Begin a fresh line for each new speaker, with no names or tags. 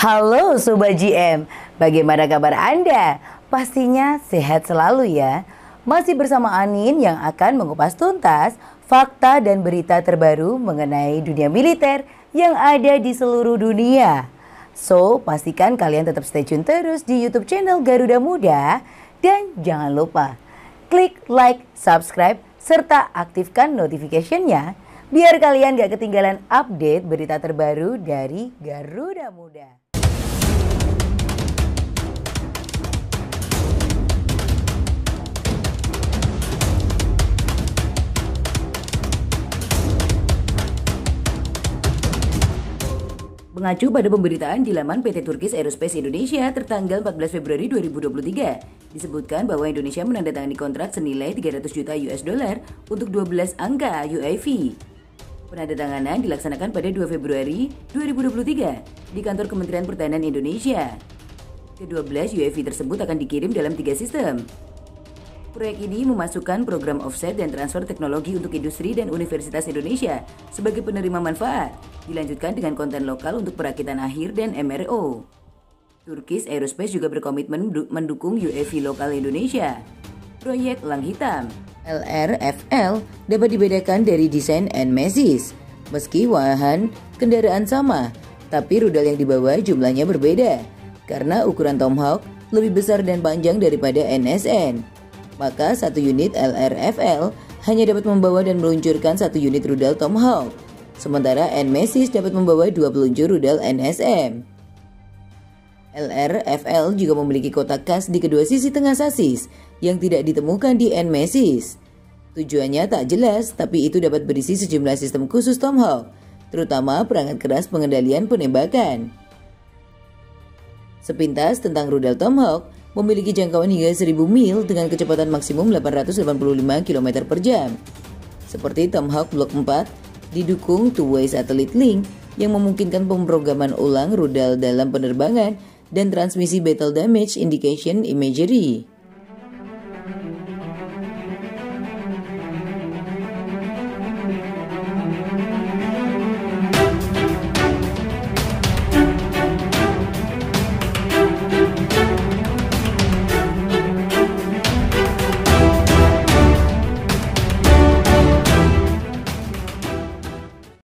Halo Sobat GM, bagaimana kabar Anda? Pastinya sehat selalu ya. Masih bersama Anin yang akan mengupas tuntas fakta dan berita terbaru mengenai dunia militer yang ada di seluruh dunia. So, pastikan kalian tetap stay tune terus di YouTube channel Garuda Muda. Dan jangan lupa klik like, subscribe, serta aktifkan notification-nya biar kalian gak ketinggalan update berita terbaru dari Garuda Muda. Mengacu pada pemberitaan di laman PT Turkish Aerospace Indonesia tertanggal 14 Februari 2023, disebutkan bahwa Indonesia menandatangani kontrak senilai 300 juta US dollar untuk 12 angka UAV. Penandatanganan dilaksanakan pada 2 Februari 2023 di kantor Kementerian Pertahanan Indonesia. Ke-12 UAV tersebut akan dikirim dalam 3 sistem. Proyek ini memasukkan program offset dan transfer teknologi untuk industri dan Universitas Indonesia sebagai penerima manfaat, dilanjutkan dengan konten lokal untuk perakitan akhir dan MRO. Turkish Aerospace juga berkomitmen mendukung UAV lokal Indonesia. Proyek Elang Hitam LRFL dapat dibedakan dari desain NMASIS. Meski wahan kendaraan sama, tapi rudal yang dibawa jumlahnya berbeda karena ukuran Tomahawk lebih besar dan panjang daripada NSN. Maka satu unit LRFL hanya dapat membawa dan meluncurkan satu unit rudal Tomahawk, sementara NMASIS dapat membawa 2 peluncur rudal NSM. LRFL juga memiliki kotak kas di kedua sisi tengah sasis yang tidak ditemukan di NMASIS. Tujuannya tak jelas, tapi itu dapat berisi sejumlah sistem khusus Tomahawk, terutama perangkat keras pengendalian penembakan. Sepintas tentang rudal Tomahawk, memiliki jangkauan hingga 1000 mil dengan kecepatan maksimum 885 km per jam. Seperti Tomahawk Block 4, didukung two-way satellite link yang memungkinkan pemrograman ulang rudal dalam penerbangan dan transmisi battle damage indication imagery.